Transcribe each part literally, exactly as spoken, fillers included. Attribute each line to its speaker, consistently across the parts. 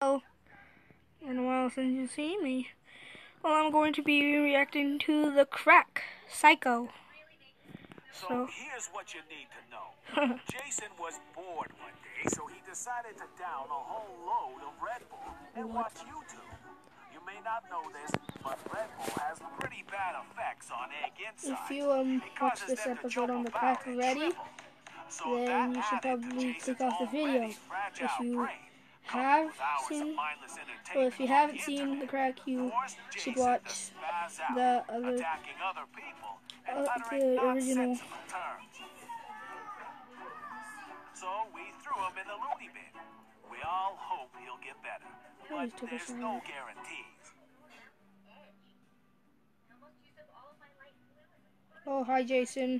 Speaker 1: In a while since you've seen me. Well, I'm going to be reacting to the crack, Psycho.
Speaker 2: So,
Speaker 1: So
Speaker 2: here's what you need to know. Jason was bored one day, so he decided to down a whole load of Red Bull and
Speaker 1: what?
Speaker 2: watch YouTube. You may not know this, but Red Bull has pretty bad effects on egg insides.
Speaker 1: If you um
Speaker 2: It
Speaker 1: watch
Speaker 2: causes
Speaker 1: this
Speaker 2: them to
Speaker 1: episode
Speaker 2: jump
Speaker 1: on the
Speaker 2: about
Speaker 1: crack
Speaker 2: and
Speaker 1: already,
Speaker 2: shrivel. So
Speaker 1: then
Speaker 2: that
Speaker 1: you should
Speaker 2: added to
Speaker 1: probably
Speaker 2: Jason's
Speaker 1: click off the video.
Speaker 2: already fragile
Speaker 1: If you
Speaker 2: brain.
Speaker 1: have
Speaker 2: Coupled with hours of
Speaker 1: seen,
Speaker 2: mindless
Speaker 1: well,
Speaker 2: entertainment
Speaker 1: if you
Speaker 2: on
Speaker 1: haven't
Speaker 2: the
Speaker 1: seen the
Speaker 2: internet,
Speaker 1: crack, you
Speaker 2: forced
Speaker 1: should
Speaker 2: Jason to
Speaker 1: watch
Speaker 2: spaz out,
Speaker 1: the other,
Speaker 2: attacking other people and
Speaker 1: uh,
Speaker 2: uttering
Speaker 1: the original.
Speaker 2: nonsensical terms. So we threw him in the loony bin. We all hope he'll get better, but there's no guarantees.
Speaker 1: Oh, hi, Jason.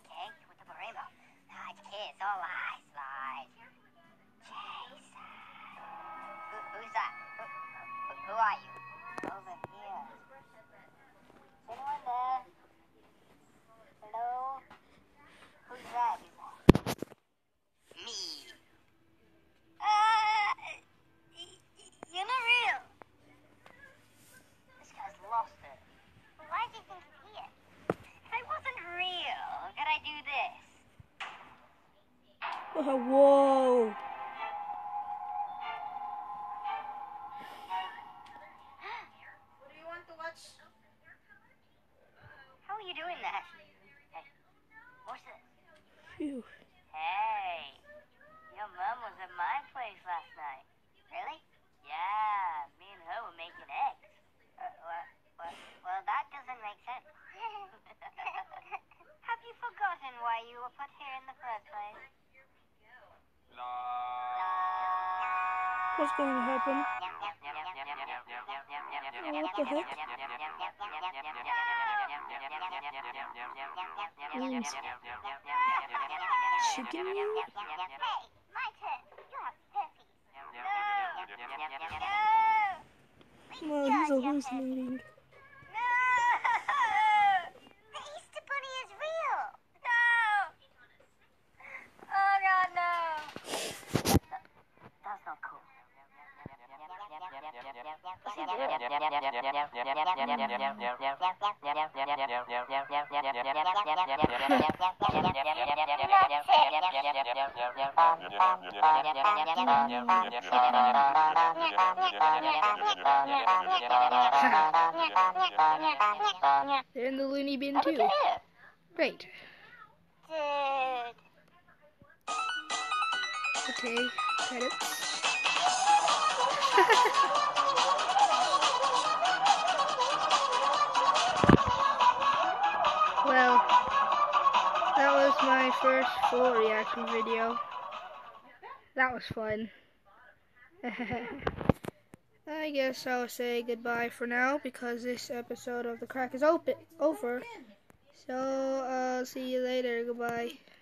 Speaker 3: It's all lies, lies. Jason. Who, who's that? Who, who, who are you? Over here. Is anyone there? Hello? Who's that? Me. Uh, you're not real. This guy's lost it. Why do you think he's here? If I wasn't real, could I do this?
Speaker 1: Oh, whoa.
Speaker 3: What do you want to watch? How are you doing that? Hey, what's this?
Speaker 1: Phew.
Speaker 3: Hey, your mom was at my place last night. Really? Yeah, me and her were making eggs. Uh, well, well, well, that doesn't make sense. Have you forgotten why you were put here in the first place?
Speaker 1: What's going to happen? What the heck? Means chicken?
Speaker 3: Hey, my turn. You have herpes. No. No.
Speaker 1: Well, he's hallucinating.
Speaker 3: No. The Easter Bunny is real. No. Oh God, no. That's not cool.
Speaker 1: They're in the loony bin too. Great. Okay, credits. Well, that was my first full reaction video. That was fun. I guess I'll say goodbye for now because this episode of The Crack is open over. So, I'll see you later. Goodbye.